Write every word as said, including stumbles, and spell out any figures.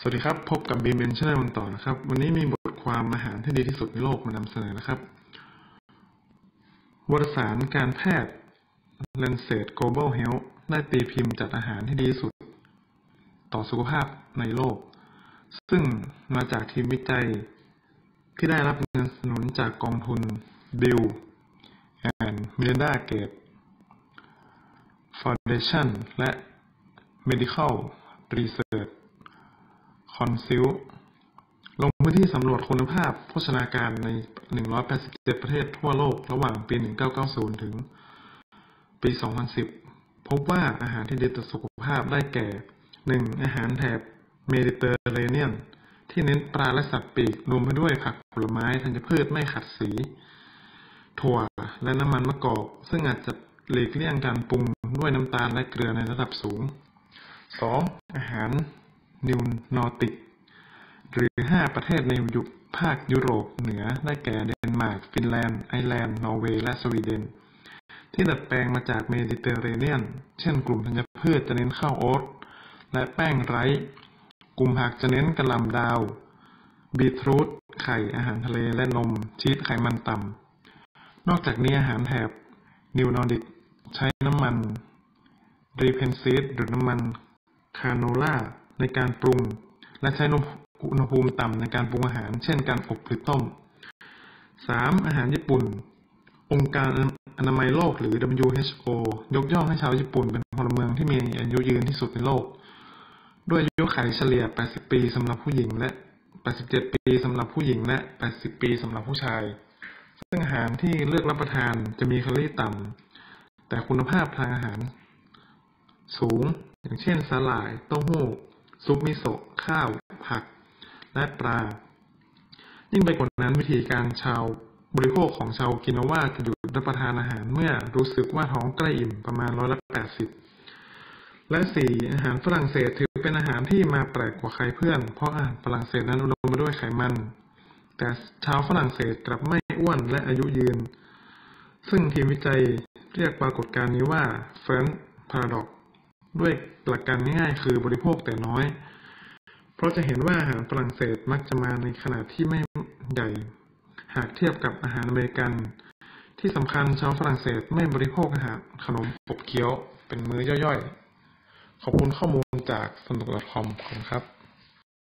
สวัสดีครับพบกับบีมเบนชแนลต่อนะครับวันนี้มีบทความอาหารที่ดีที่สุดในโลกมานำเสนอนะครับวารสารการแพทย์ Lancet Global Health ได้ตีพิมพ์จัดอาหารที่ดีที่สุดต่อสุขภาพในโลกซึ่งมาจากทีมวิจัยที่ได้รับเงินสนับสนุนจากกองทุน Bill and Melinda Gates Foundation และ Medical Research Council ลงพื้นที่สำรวจคุณภาพโภชนาการในหนึ่งร้อยแปดสิบเจ็ดประเทศทั่วโลกระหว่างปีหนึ่งพันเก้าร้อยเก้าสิบถึงปีสองพันสิบพบว่าอาหารที่ดีต่อสุขภาพได้แก่ หนึ่ง อาหารแถบเมดิเตอร์เรเนียนที่เน้นปลาและสัตว์ปีกรวมไปด้วยผักผลไม้ธัญพืชไม่ขัดสีถั่วและน้ำมันมะกอกซึ่งอาจจะหลีกเลี่ยงการปรุงด้วยน้ำตาลและเกลือในระดับสูง สอง อาหารนิวนอร์ติกหรือห้าประเทศในภาคยุโรปเหนือได้แก่เดนมาร์กฟินแลนด์ไอร์แลนด์นอร์เวย์และสวีเดนที่ดัดแปลงมาจากเมดิเตอร์เรเนียนเช่นกลุ่มธัญพืชจะเน้นข้าวโอ๊ตและแป้งไรซ์กลุ่มผักจะเน้นกะหล่ำดาวบีทรูทไข่อาหารทะเลและนมชีสไขมันต่ำนอกจากนี้อาหารแถบนิวนอร์ดิกใช้น้ำมันรีเพนซีดหรือน้ำมันคาโนล่าในการปรุงและใช้อุณหภูมิต่ำในการปรุงอาหารเช่นการอบหรือต้ม สาม อาหารญี่ปุ่นองค์การอนามัยโลกหรือ ดับเบิลยู เอช โอ ยกย่องให้ชาวญี่ปุ่นเป็นพลเมืองที่มีอายุยืนที่สุดในโลกด้วยอายุขัยเฉลี่ยแปดสิบปีสำหรับผู้หญิงและแปดสิบเจ็ดปีสำหรับผู้หญิงและแปดสิบปีสำหรับผู้ชายซึ่งอาหารที่เลือกรับประทานจะมีแคลอรี่ต่ำแต่คุณภาพทางอาหารสูงอย่างเช่นสาหร่ายเต้าหู้ซุปมิโซะข้าวผักและปลายิ่งไปกว่านั้นวิธีการชาวบริโภคของชาวโอกินาวาจะหยุดรับประทานอาหารเมื่อรู้สึกว่าท้องใกล้อิ่มประมาณร้อยละแปดสิบและสี่อาหารฝรั่งเศสถือเป็นอาหารที่มาแปลกกว่าใครเพื่อนเพราะอาหารฝรั่งเศสนั้นอุดมไปด้วยไขมันแต่ชาวฝรั่งเศสกลับไม่อ้วนและอายุยืนซึ่งทีมวิจัยเรียกปรากฏการณ์นี้ว่า French Paradox ด้วยหลักการง่ายๆคือบริโภคแต่น้อยเพราะจะเห็นว่าอาหารฝรั่งเศสมักจะมาในขนาดที่ไม่ใหญ่หากเทียบกับอาหารอเมริกันที่สำคัญชาวฝรั่งเศสไม่บริโภคอาหารขนมขบเคี้ยวเป็นมื้อย่อยๆขอบคุณข้อมูลจากสนุก .com ขอบคุณครับ